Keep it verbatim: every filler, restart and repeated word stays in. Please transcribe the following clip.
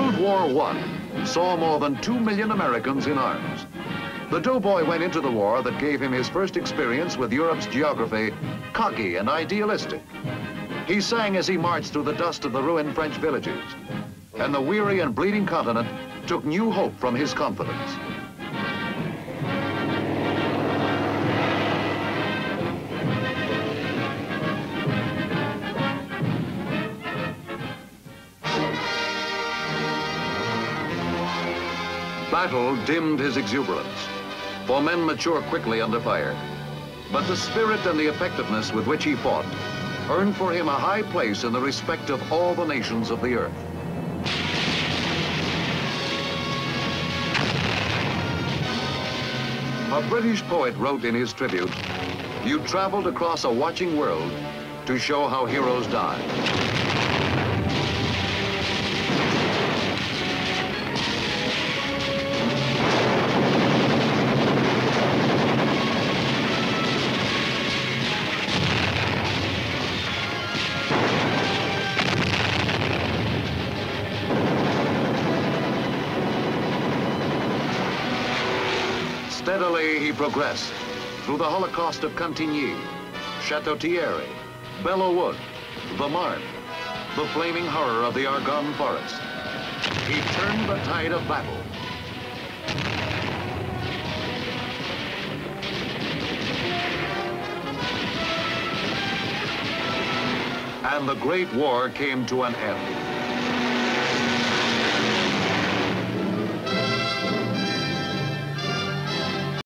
World War One saw more than two million Americans in arms. The doughboy went into the war that gave him his first experience with Europe's geography, cocky and idealistic. He sang as he marched through the dust of the ruined French villages, and the weary and bleeding continent took new hope from his confidence. Battle dimmed his exuberance, for men mature quickly under fire. But the spirit and the effectiveness with which he fought earned for him a high place in the respect of all the nations of the earth. A British poet wrote in his tribute, "You traveled across a watching world to show how heroes die." Steadily he progressed through the Holocaust of Cantigny, Château-Thierry, Belleau Wood, the Marne, the flaming horror of the Argonne Forest. He turned the tide of battle. And the Great War came to an end.